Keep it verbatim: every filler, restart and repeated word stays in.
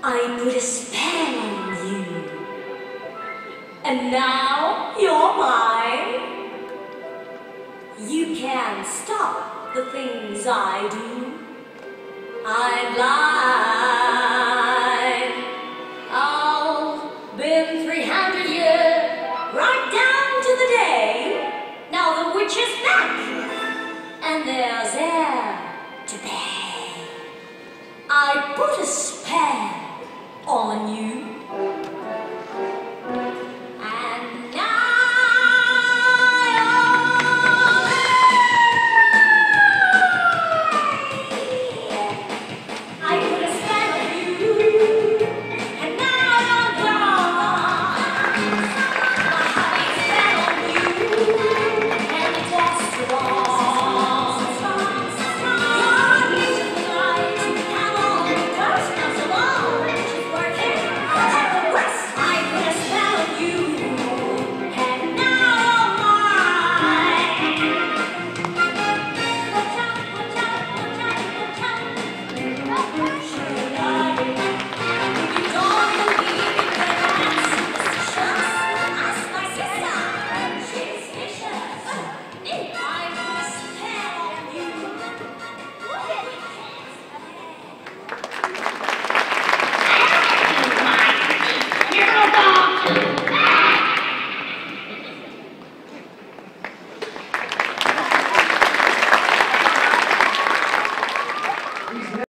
I put a spell on you. And now you're mine. You can't stop the things I do. I'm blind. I've been three hundred years, right down to the day. Now the witch is back, and there's air to pay. I put a spell on you.